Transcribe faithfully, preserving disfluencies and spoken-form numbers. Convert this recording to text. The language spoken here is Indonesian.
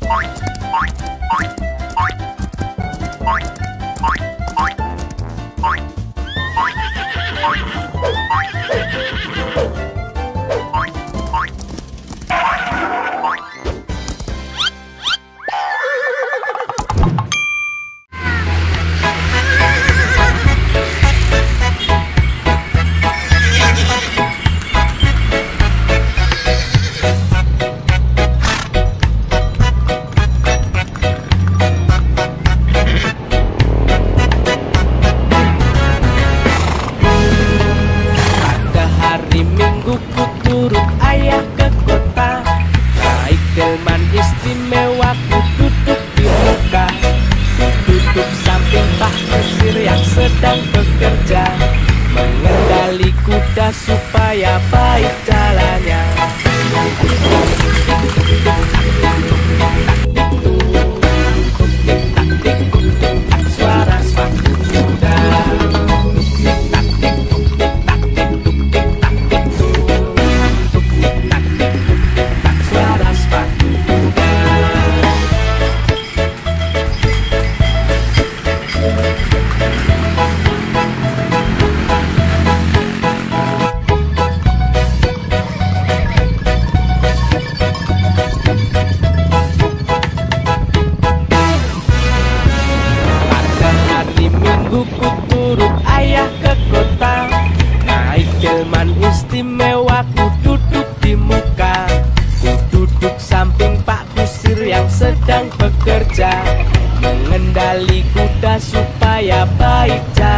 Istimewa ku duduk di muka, ku duduk samping Pak Kusir yang sedang bekerja, mengendali kuda supaya baik jalannya. Suara sepatu kuda, suara sepatu kuda. Ku turut ayah ke kota, naik delman istimewa, ku duduk di muka, ku duduk samping Pak Kusir yang sedang bekerja, mengendali kuda supaya baik jalan.